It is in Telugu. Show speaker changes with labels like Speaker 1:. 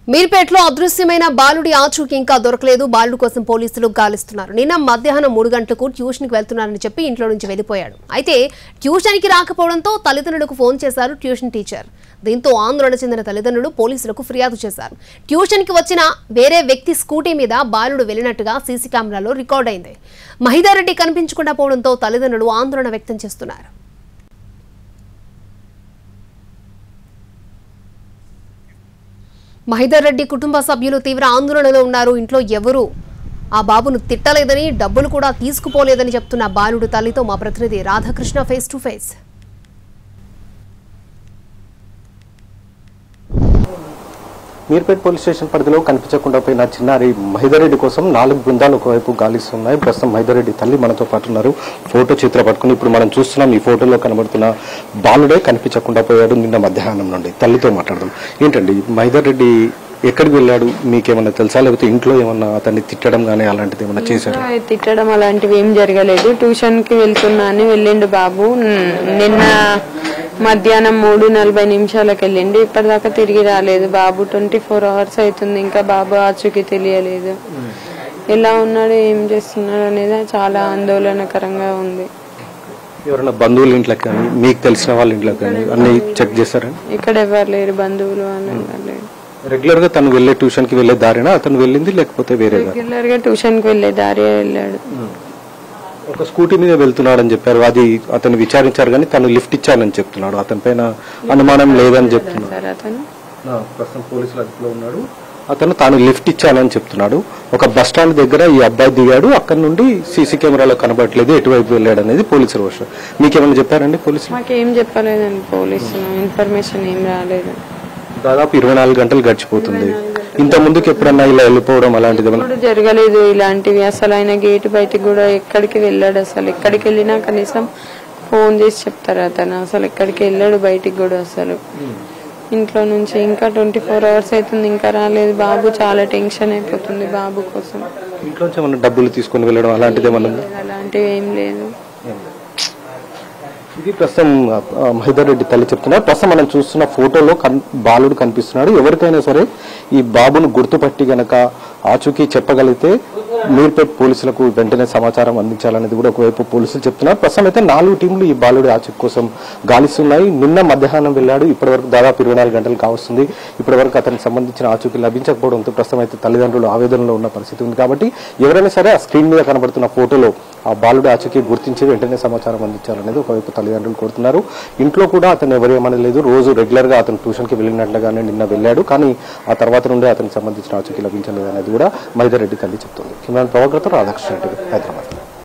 Speaker 1: మీర్పేటలో అదృశ్యమైన బాలుడి ఆచూకీ ఇంకా దొరకలేదు. బాలుడు కోసం పోలీసులు గాలిస్తున్నారు. నిన్న మధ్యాహ్నం 3 గంటలకు ట్యూషన్కి వెళ్తున్నారని చెప్పి ఇంట్లో నుంచి వెళ్లిపోయాడు. అయితే ట్యూషన్కి రాకపోవడంతో తల్లిదండ్రులకు ఫోన్ చేశారు ట్యూషన్ టీచర్. దీంతో ఆందోళన చెందిన తల్లిదండ్రులు పోలీసులకు ఫిర్యాదు చేశారు. ట్యూషన్కి వచ్చిన వేరే వ్యక్తి స్కూటీ మీద బాలుడు వెళ్లినట్టుగా సీసీ కెమెరాలో రికార్డ్ అయింది. మహిదారెడ్డి కనిపించకుండా పోవడంతో తల్లిదండ్రులు ఆందోళన వ్యక్తం చేస్తున్నారు. మహిదారెడ్డి కుటుంబ సభ్యులు తీవ్ర ఆందోళనలో ఉన్నారు. ఇంట్లో ఎవరు ఆ బాబును తిట్టలేదని, డబ్బులు కూడా తీసుకుపోలేదని చెప్తున్న బాలుడు తల్లితో మా ప్రతినిధి Radhakrishna face to face.
Speaker 2: Meerpet police station పరిధిలో కనిపించకుండా పోయిన చిన్నారి మహిదారెడ్డి కోసం 4 బృందాలు ఒకవైపు గాలిస్తున్నాయి. ప్రస్తుతం మహిదారెడ్డి తల్లి మనతో పాటు ఉన్నారు. ఫోటో చిత్ర పట్టుకుని ఇప్పుడు మనం చూస్తున్నాం. ఈ ఫోటోలో కనబడుతున్న బాలుడే కనిపించకుండా పోయాడు నిన్న మధ్యాహ్నం నుండి. తల్లితో మాట్లాడదాం. ఏంటండి మహిదారెడ్డి ఎక్కడికి వెళ్ళాడు, మీకేమన్నా తెలుసా? లేకపోతే ఇంట్లో ఏమన్నా అతన్ని తిట్టడం కానీ అలాంటిది ఏమన్నా చేశారు?
Speaker 3: తిట్టడం అలాంటివి ఏం జరగలేదు. ట్యూషన్ కి వెళ్తున్నా అని వెళ్ళిండు బాబు. నిన్న మధ్యాహ్నం 3:40 వెళ్ళిండు. ఇప్పటిదాకా తిరిగి రాలేదు బాబు. 24 hours అవుతుంది, ఇంకా బాబు ఆచూకీ తెలియలేదు. ఎలా ఉన్నాడు, ఏం చేస్తున్నాడు అనేది చాలా ఆందోళనకరంగా ఉంది.
Speaker 2: ఎవరైనా బంధువుల ఇంట్లో కానీ మీకు తెలిసిన వాళ్ళ ఇంట్లో కానీ అన్ని చెక్ చేశారండి?
Speaker 3: ఇక్కడ ఎవరు లేరు, బంధువులు వాళ్ళు ఎవరు లేరు.
Speaker 2: రెగ్యులర్ గా తను వెళ్లే ట్యూషన్ కి వెళ్లే దారినా అతను వెళ్ళింది, లేకపోతే వేరే?
Speaker 3: రెగ్యులర్ గా ట్యూషన్ కి వెళ్లే దారి వెళ్ళాడు.
Speaker 2: ఒక స్కూటీ మీద వెళ్తున్నాడని చెప్పారు. అది అతను విచారించారు కానీ తను లిఫ్ట్ ఇచ్చానని చెప్తున్నాడు. అతని పైన అనుమానం లేదని చెప్తున్నాడు. అతను తాను లిఫ్ట్ ఇచ్చానని చెప్తున్నాడు. ఒక బస్ స్టాండ్ దగ్గర ఈ అబ్బాయి దిగాడు. అక్కడ నుండి సీసీ కెమెరాలో కనబడట్లేదు ఎటువైపు వెళ్ళాడు అనేది పోలీసుల వర్షం. మీకేమైనా చెప్పారండి పోలీసులు?
Speaker 3: మాకేం చెప్పలేదండి పోలీసులు, ఇన్ఫర్మేషన్ ఏం రాలేదు.
Speaker 2: దాదాపు 24 గంటలు గడిచిపోతుంది. ఇంత ముందుకు ఎప్పుడన్నా ఇలా వెళ్ళిపోవడం అలాంటిది
Speaker 3: జరగలేదు. ఇలాంటివి అసలు ఆయన గేట్ బయటకు కూడా ఎక్కడికి వెళ్ళాడు. అసలు ఎక్కడికి వెళ్ళినా కనీసం ఫోన్ చేసి చెప్తారు. అతను అసలు ఎక్కడికి వెళ్ళాడు బయటికి కూడా. అసలు ఇంట్లో నుంచి ఇంకా 24 hours అవుతుంది, ఇంకా రాలేదు. బాబు చాలా టెన్షన్ అయిపోతుంది బాబు కోసం.
Speaker 2: ఇంట్లో ఏమన్నా డబ్బులు తీసుకుని వెళ్ళడం అలాంటిది ఏమన్నా?
Speaker 3: అలాంటివి ఏం లేదు.
Speaker 2: ఇది ప్రస్తుతం మహిదారెడ్డి తల్లి చెప్తున్నారు. ప్రస్తుతం మనం చూస్తున్న ఫోటోలో బాలుడు కనిపిస్తున్నాడు. ఎవరికైనా సరే ఈ బాబును గుర్తుపట్టి గనక ఆచూకీ చెప్పగలిగితే మీర్పేట్ పోలీసులకు వెంటనే సమాచారం అందించాలనేది కూడా ఒకవైపు పోలీసులు చెప్తున్నారు. ప్రస్తుతం అయితే 4 టీంలు ఈ బాలుడి ఆచూకీ కోసం గాలిస్తున్నాయి. నిన్న మధ్యాహ్నం వెళ్ళాడు. ఇప్పటివరకు దాదాపు 24 గంటలు కావస్తుంది. ఇప్పటివరకు అతనికి సంబంధించిన ఆచూకీ లభించకపోవడంతో ప్రస్తుతం అయితే తల్లిదండ్రులు ఆవేదనలో ఉన్న పరిస్థితి ఉంది. కాబట్టి ఎవరైనా సరే ఆ స్క్రీన్ మీద కనబడుతున్న ఫోటోలో ఆ బాలుడి ఆచూకీ గుర్తించి వెంటనే సమాచారం అందించాలనేది ఒకవైపు తల్లిదండ్రులు కోరుతున్నారు. ఇంట్లో కూడా అతను ఎవరేమనలేదు. రోజు రెగ్యులర్ గా అతను ట్యూషన్ కి వెళ్ళినట్లుగానే నిన్న వెళ్ళాడు. కానీ ఆ తర్వాత నుండి అతనికి సంబంధించిన ఆచూకీ లభించలేదు అనేది కూడా మహిదారెడ్డి తల్లి చెప్తుంది. కెమెరా ప్రభాకర్తో రాధాకృష్ణ, హైదరాబాద్.